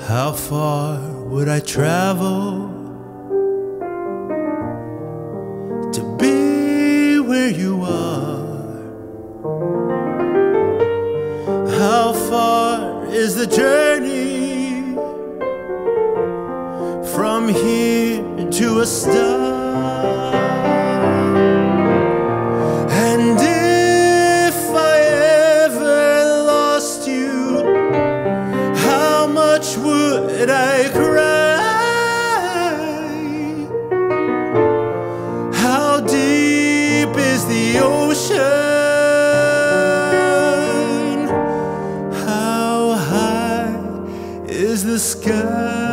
How far would I travel to be where you are? How far is the journey from here to a star? And if I ever lost you, how much would I cry? How deep is the ocean? How high is the sky?